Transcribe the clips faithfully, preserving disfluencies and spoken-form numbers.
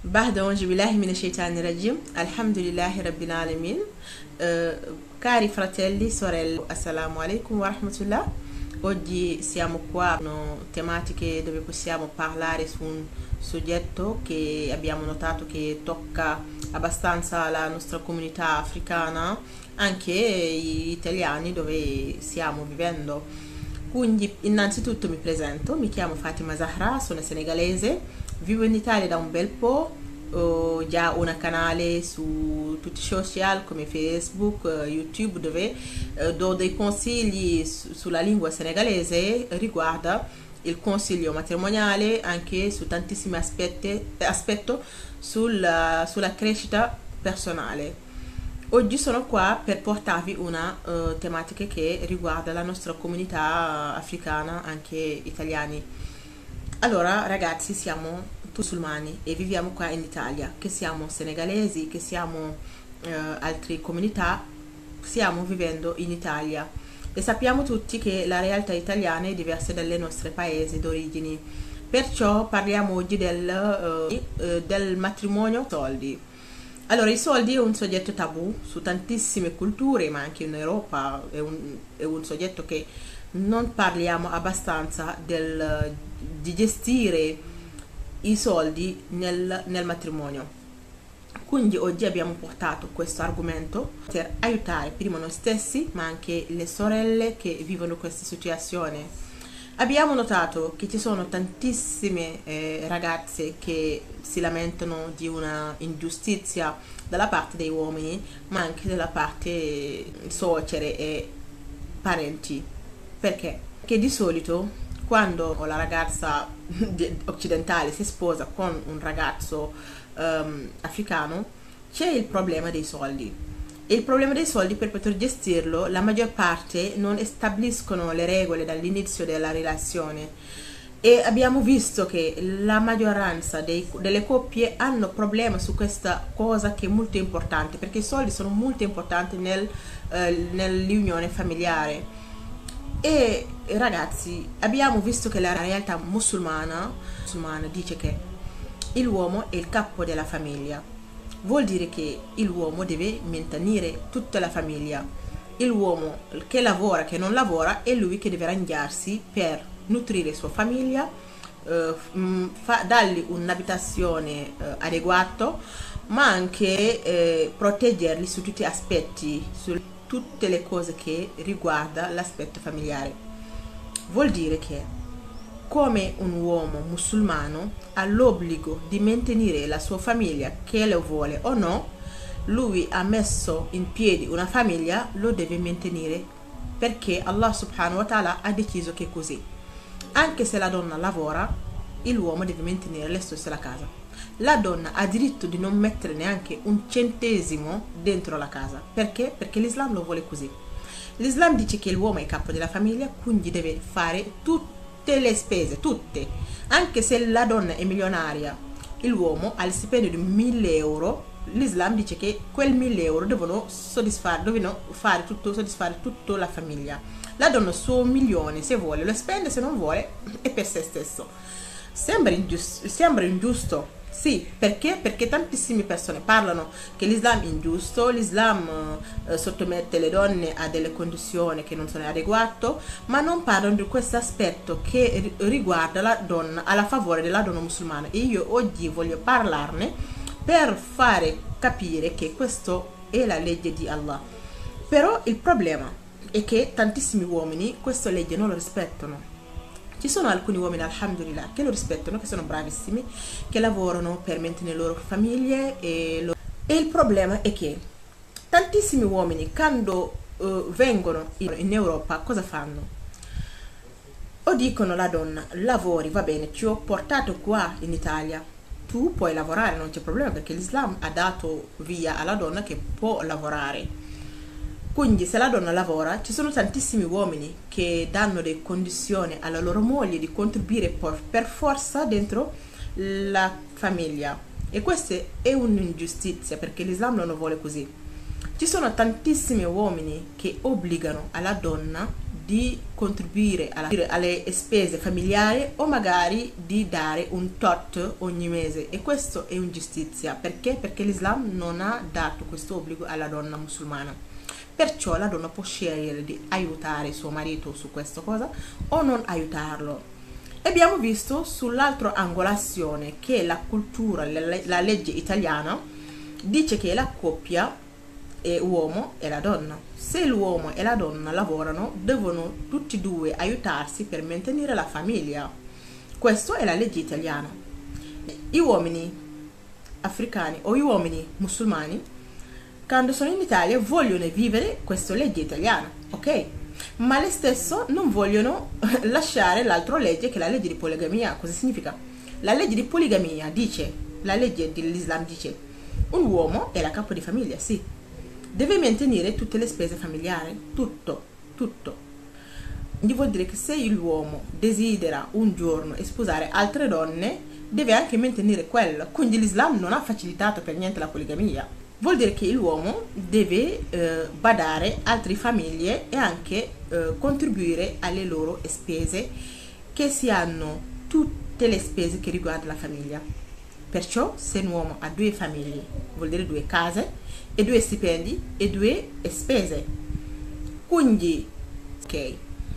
بعد أعوذ بالله من الشيطان الرجيم الحمد لله رب العالمين. Cari fratelli, sorelle, assalamu alaikum wa rahmatullah. Oggi siamo qua con tematiche dove possiamo parlare su un soggetto che abbiamo notato che tocca abbastanza la nostra comunità africana, anche gli italiani dove stiamo vivendo. Quindi innanzitutto mi presento, mi chiamo Fatima Zahra, sono senegalese, vivo in Italia da un bel po', ho già un canale su tutti i social come Facebook, YouTube, dove eh, do dei consigli su, sulla lingua senegalese riguardo il consiglio matrimoniale, anche su tantissimi aspetti, aspetto sulla, sulla crescita personale. Oggi sono qua per portarvi una uh, tematica che riguarda la nostra comunità africana, anche italiani. Allora ragazzi, siamo musulmani e viviamo qua in Italia, che siamo senegalesi, che siamo uh, altre comunità, stiamo vivendo in Italia e sappiamo tutti che la realtà italiana è diversa dalle nostre paesi d'origine. Perciò parliamo oggi del, uh, uh, del matrimonio soldi. Allora, i soldi è un soggetto tabù su tantissime culture, ma anche in Europa è un, è un soggetto che non parliamo abbastanza del, di gestire i soldi nel, nel matrimonio. Quindi oggi abbiamo portato questo argomento per aiutare prima noi stessi, ma anche le sorelle che vivono questa situazione. Abbiamo notato che ci sono tantissime eh, ragazze che si lamentano di una ingiustizia dalla parte dei uomini, ma anche dalla parte suocere e parenti. Perché? Perché di solito quando la ragazza occidentale si sposa con un ragazzo um, africano, c'è il problema dei soldi. E il problema dei soldi, per poter gestirlo, la maggior parte non stabiliscono le regole dall'inizio della relazione e abbiamo visto che la maggioranza dei, delle coppie hanno problemi su questa cosa, che è molto importante, perché i soldi sono molto importanti nel, eh, nell'unione familiare. E ragazzi, abbiamo visto che la realtà musulmana, musulmana dice che l'uomo è il capo della famiglia. Vuol dire che l'uomo deve mantenere tutta la famiglia. L'uomo che lavora, che non lavora, è lui che deve arrangiarsi per nutrire sua famiglia, eh, fa, dargli un'abitazione eh, adeguata, ma anche eh, proteggerli su tutti gli aspetti, su tutte le cose che riguarda l'aspetto familiare. Vuol dire che come un uomo musulmano ha l'obbligo di mantenere la sua famiglia, che lo vuole o no, lui ha messo in piedi una famiglia, lo deve mantenere, perché Allah subhanahu wa ta'ala ha deciso che è così. Anche se la donna lavora, l'uomo deve mantenere le stesse la casa. La donna ha diritto di non mettere neanche un centesimo dentro la casa. Perché? Perché l'Islam lo vuole così. L'Islam dice che l'uomo è il capo della famiglia, quindi deve fare tutto, le spese, tutte. Anche se la donna è milionaria, l'uomo ha il stipendio di mille euro, l'Islam dice che quel mille euro devono soddisfare, devono fare tutto, soddisfare tutta la famiglia. La donna suo milione, se vuole lo spende, se non vuole è per se stesso. Sembra ingiusto, sembra ingiusto. Sì, perché? Perché tantissime persone parlano che l'Islam è ingiusto, l'Islam eh, sottomette le donne a delle condizioni che non sono adeguate, ma non parlano di questo aspetto che riguarda la donna, alla favore della donna musulmana. E io oggi voglio parlarne per fare capire che questa è la legge di Allah. Però il problema è che tantissimi uomini questa legge non lo rispettano. Ci sono alcuni uomini, alhamdulillah, che lo rispettano, che sono bravissimi, che lavorano per mantenere le loro famiglie e, lo... e il problema è che tantissimi uomini quando uh, vengono in, in Europa cosa fanno? O dicono alla donna: lavori, va bene, ti ho portato qua in Italia, tu puoi lavorare, non c'è problema, perché l'Islam ha dato via alla donna che può lavorare. Quindi se la donna lavora, ci sono tantissimi uomini che danno le condizioni alla loro moglie di contribuire per, per forza dentro la famiglia, e questa è un'ingiustizia, perché l'Islam non lo vuole così. Ci sono tantissimi uomini che obbligano alla donna di contribuire alla, alle spese familiari o magari di dare un tot ogni mese, e questo è ingiustizia. Perché? Perché l'Islam non ha dato questo obbligo alla donna musulmana, perciò la donna può scegliere di aiutare suo marito su questa cosa o non aiutarlo. Abbiamo visto sull'altra angolazione che la cultura, la, la legge italiana dice che la coppia è uomo e la donna. Se l'uomo e la donna lavorano, devono tutti e due aiutarsi per mantenere la famiglia. Questa è la legge italiana. Gli uomini africani o gli uomini musulmani, quando sono in Italia, vogliono vivere questa legge italiana, ok? Ma le stesse non vogliono lasciare l'altra legge, che è la legge di poligamia. Cosa significa? La legge di poligamia dice, la legge dell'Islam dice, un uomo è la capo di famiglia, sì, deve mantenere tutte le spese familiari, tutto, tutto. Quindi vuol dire che se l'uomo desidera un giorno sposare altre donne, deve anche mantenere quello. Quindi l'Islam non ha facilitato per niente la poligamia. Vuol dire che l'uomo deve eh, badare altre famiglie e anche eh, contribuire alle loro spese, che siano tutte le spese che riguardano la famiglia. Perciò se un uomo ha due famiglie, vuol dire due case e due stipendi e due spese. Quindi, ok,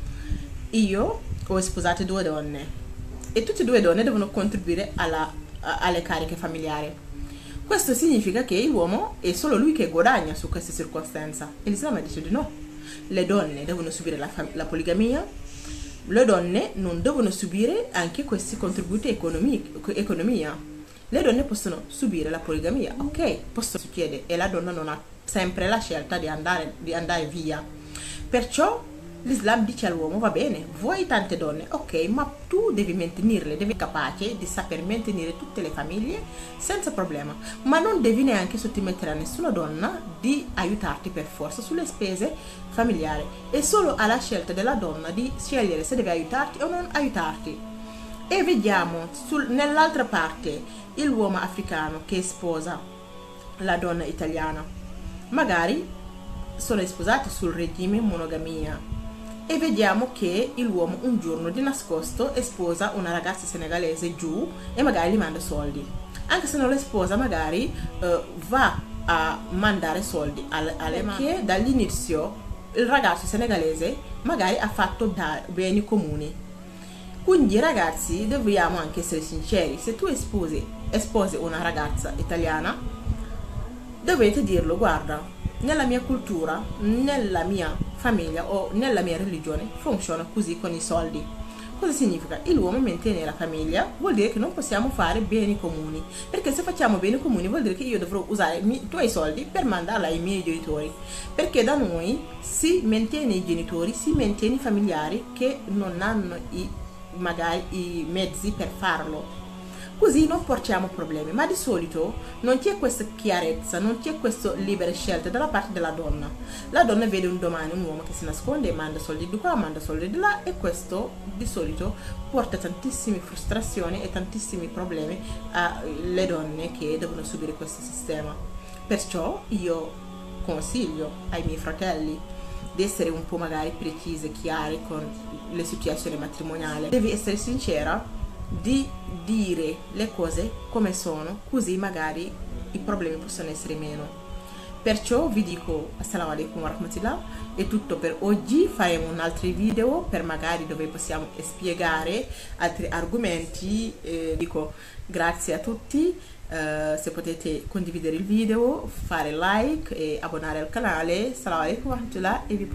io ho sposato due donne e tutte e due donne devono contribuire alla, a, alle cariche familiari. Questo significa che l'uomo è solo lui che guadagna su questa circostanza, e l'Islam dice di no. Le donne devono subire la, la poligamia, le donne non devono subire anche questi contributi economia. Le donne possono subire la poligamia, ok, possono succedere, e la donna non ha sempre la scelta di andare, di andare via. Perciò l'Islam dice all'uomo, va bene, vuoi tante donne, ok, ma tu devi mantenerle, devi essere capace di saper mantenere tutte le famiglie senza problema, ma non devi neanche sottomettere a nessuna donna di aiutarti per forza sulle spese familiari. È solo alla scelta della donna di scegliere se deve aiutarti o non aiutarti. E vediamo nell'altra parte l'uomo africano che sposa la donna italiana, magari sono sposati sul regime monogamia, e vediamo che l'uomo un giorno di nascosto sposa una ragazza senegalese giù e magari gli manda soldi. Anche se non la sposa, magari uh, va a mandare soldi alle, alle perché dall'inizio il ragazzo senegalese magari ha fatto da beni comuni. Quindi ragazzi, dobbiamo anche essere sinceri: se tu sposi, sposi una ragazza italiana, dovete dirlo, guarda, nella mia cultura, nella mia famiglia o nella mia religione funziona così con i soldi. Cosa significa? L'uomo mantiene la famiglia, vuol dire che non possiamo fare beni comuni, perché se facciamo beni comuni vuol dire che io dovrò usare i tuoi soldi per mandarla ai miei genitori, perché da noi si mantiene i genitori, si mantiene i familiari che non hanno i, magari i mezzi per farlo. Così non portiamo problemi, ma di solito non c'è questa chiarezza, non c'è questa libera scelta dalla parte della donna. La donna vede un domani un uomo che si nasconde e manda soldi di qua, manda soldi di là, e questo di solito porta tantissime frustrazioni e tantissimi problemi alle donne che devono subire questo sistema. Perciò io consiglio ai miei fratelli di essere un po' magari precise, chiari con le situazioni matrimoniali. Devi essere sincera di dire le cose come sono, così magari i problemi possono essere meno. Perciò vi dico assalamu alaikum wa rahmatullah, è tutto per oggi. Faremo un altro video per magari dove possiamo spiegare altri argomenti. Eh, dico grazie a tutti, eh, se potete condividere il video, fare like e abbonare al canale. Assalamu alaikum wa rahmatullah, e vi